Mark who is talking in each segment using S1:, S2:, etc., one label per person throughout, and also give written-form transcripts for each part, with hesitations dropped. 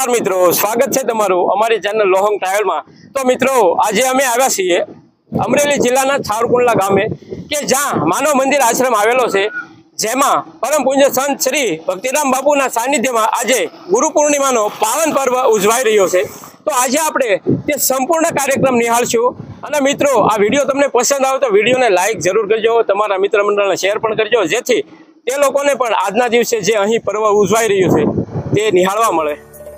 S1: नमस्कार मित्रों, स्वागत है तमारू अमारी चैनल लोहंग ट्रावेल में। तो मित्रों, आज अमे आव्या छीए अमरेली जिल्लाना छावरकुंडला गामे के ज्यां मानव मंदिर आश्रम आवेलो छे, जेमां परम पूज्य संत श्री भक्तिराम बापूना सानिध्यमां आजे गुरु पूर्णिमानो पावन पर्व उजवाई रह्यो छे। तो आज आपणे ते संपूर्ण कार्यक्रम निहाळशुं। અને મિત્રો, આ વિડીયો તમને પસંદ આવે તો વિડીયોને લાઈક જરૂર કરજો, તમારા મિત્ર મંડળને શેર પણ કરજો, જેથી તે લોકોને પણ આજના દિવસે જે અહીં પર્વ ઉજવાઈ રહ્યું છે તે નિહાળવા મળે।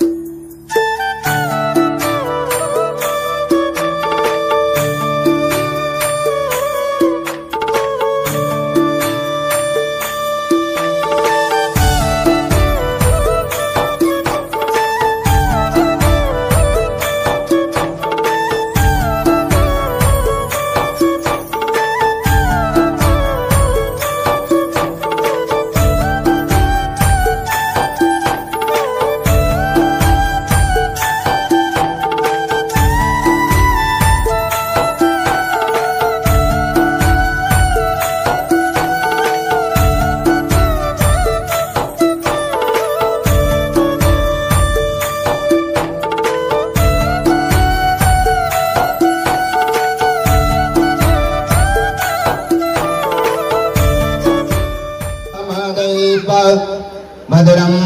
S2: मधुरं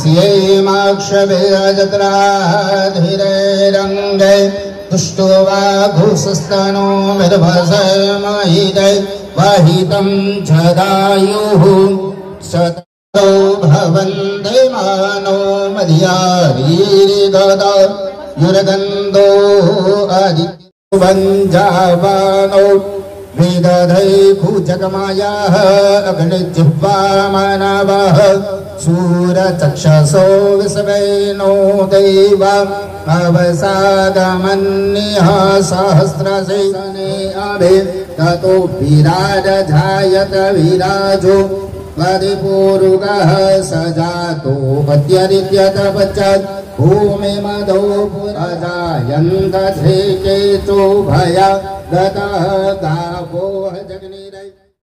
S2: वस्येमाक्षभिरजत्राधिरैरङ्गै तुष्टो वाघुस्तनो मृभसमहितै वाहितं जदायुः शतो भवन्ते मानो मध्यारीगदा युरगन्धो आदित्यो वञ्जावानो वेदधै भुजगमायाः अग्निजिह्वामानवः शूरचक्षसो विश्वेनो देवा अवसागमन्यः सहस्रसेने अभे ततो विराजधायत विराजो वदिपूरुगः सजातो पत्यरित्यत पश्चात् भूमि मदो पुरजायन्त धेकेतो भया गतः गावो जग्निरै।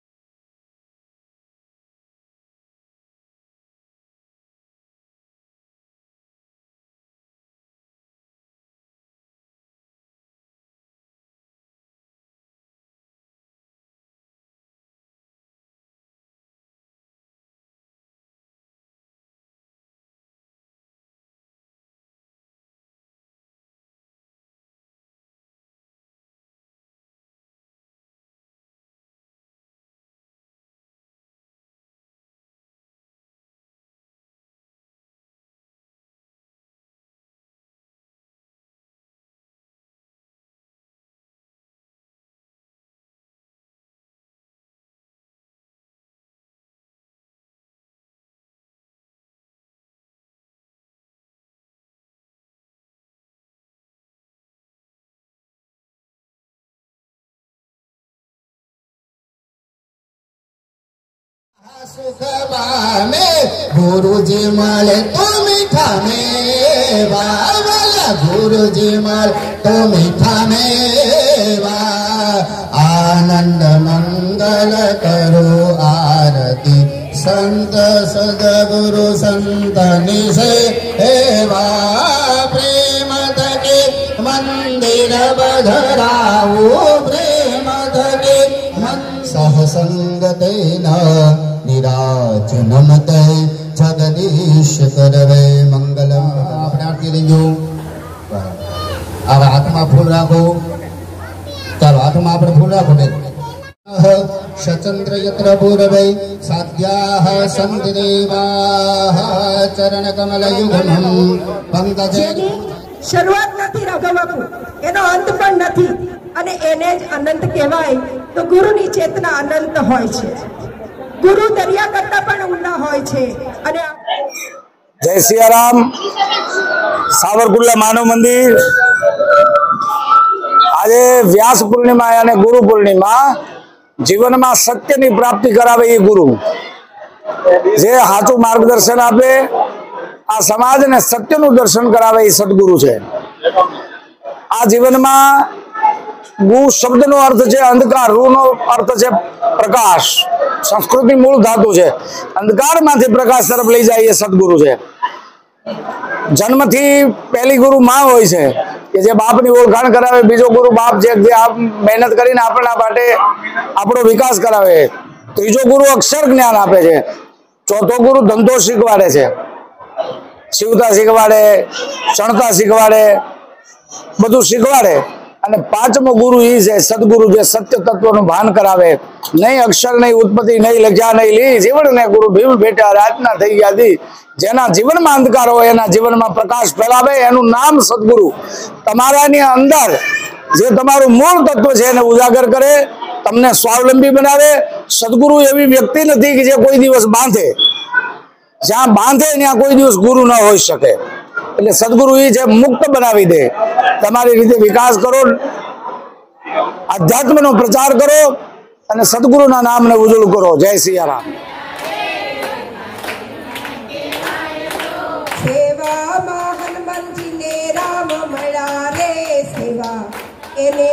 S2: सुखबाने गुरुजी माले तो मीठा मेवा वाला गुरुजी माल तो मीठा मेवा आनंद मंगल करो आरती संत सदगुरु संतनि सेवा प्रेम तके मंदिर बधराओ प्रेम तके सहसंगतेन निराज नमते जगदीश करवे मंगलम। આપણે આરતી લઈજો। હવે હાથમાં ફૂલ રાખો। ચાલો હાથમાં આપણે ફૂલ રાખો ને। शचन्द्र यत्र पूर्वे साध्याः सन्ति देवाः चरण कमल युगमं पंकजे।
S3: શરૂઆત નથી રઘવપુ, એનો અંત પણ નથી, અને એને જ અનંત કહેવાય। તો ગુરુની ચેતના અનંત હોય છે, ગુરુ દરિયા કરતા પણ ઊંડા હોય છે। અને
S4: जय सियाराम। सावरकुंडला मानव मंदिर आज व्यास पूर्णिमा यानी गुरु पूर्णिमा जीवन में सत्य की प्राप्ति करावे ये गुरु जे हाथू मार्गदर्शन आपे आ समाज ने सत्य नु दर्शन करावे ये सदगुरु है। आ जीवन में गु शब्द नो अर्थ है अंधकार, रु नो अर्थ है प्रकाश। संस्कृत मूल धातु है। अंधकार में प्रकाश तरफ लई जाए ये सदगुरु है। જન્મથી પહેલી ગુરુ માં હોય છે કે જે બાપની ઓળખાણ કરાવે, બીજો ગુરુ બાપ જે આપ મહેનત કરીને આપણા માટે આપણો વિકાસ કરાવે, ત્રીજો ગુરુ અક્ષર જ્ઞાન આપે છે, ચોથો ગુરુ ધંધો શીખવાડે છે, સીવતા શીખવાડે, ચણતા શીખવાડે, બધું શીખવાડે, અને પાંચમો ગુરુ એ છે સદગુરુ જે સત્ય તત્વનું ભાન કરાવે, નહીં અક્ષર નહીં ઉત્પત્તિ નહીં લખ્યા નહીં લી જીવન ને ગુરુ ભીમ ભેટા રાતના થઈ ગયા દી, જેના જીવનમાં અંધકાર હોય એના જીવનમાં પ્રકાશ ફેલાવે, એનું નામ સદગુરુ. તમારાની અંદર જે તમારું મૂળ તત્વ છે એને ઉજાગર કરે, તમને સ્વાવલંબી બનાવે. સદગુરુ એવી વ્યક્તિ નથી કે જે કોઈ દિવસ બાંધે, જ્યાં બાંધે ત્યાં કોઈ દિવસ ગુરુ ન હોઈ શકે. એટલે સદગુરુ એ છે મુક્ત બનાવી દે. તમારી રીતે વિકાસ કરો, આધ્યાત્મનો પ્રચાર કરો અને સદગુરુના નામને ઉજળું કરો. જય સિયારામ.
S3: સેવામાં હનુમાનજીને રામ મળ્યા રે, સેવા એને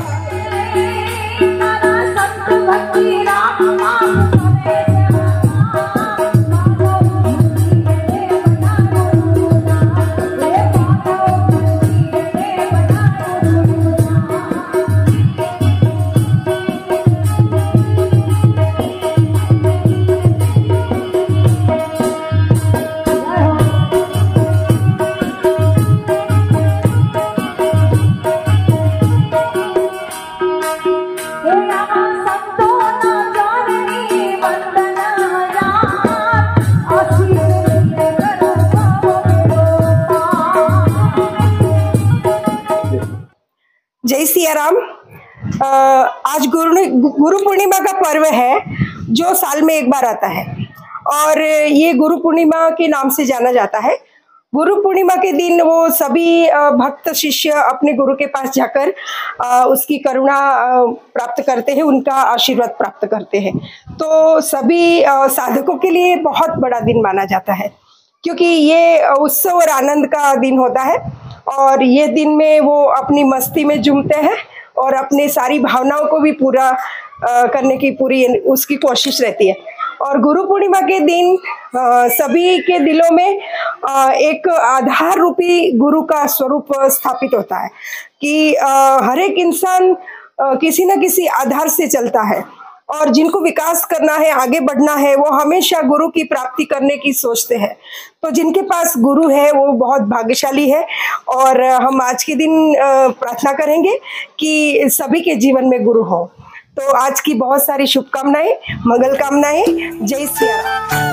S3: जय सिया राम। आज गुरु पूर्णिमा का पर्व है जो साल में एक बार आता है और ये गुरु पूर्णिमा के नाम से जाना जाता है। गुरु पूर्णिमा के दिन वो सभी भक्त शिष्य अपने गुरु के पास जाकर उसकी करुणा प्राप्त करते हैं, उनका आशीर्वाद प्राप्त करते हैं। तो सभी साधकों के लिए बहुत बड़ा दिन माना जाता है क्योंकि ये उत्सव और आनंद का दिन होता है और ये दिन में वो अपनी मस्ती में झूमते हैं और अपनी सारी भावनाओं को भी पूरा करने की पूरी उसकी कोशिश रहती है। और गुरु पूर्णिमा के दिन सभी के दिलों में एक आधार रूपी गुरु का स्वरूप स्थापित होता है कि हर एक इंसान किसी न किसी आधार से चलता है और जिनको विकास करना है, आगे बढ़ना है, वो हमेशा गुरु की प्राप्ति करने की सोचते हैं। तो जिनके पास गुरु है वो बहुत भाग्यशाली है और हम आज के दिन प्रार्थना करेंगे कि सभी के जीवन में गुरु हो। तो आज की बहुत सारी शुभकामनाएं, मंगल कामनाएं। जय सिया राम।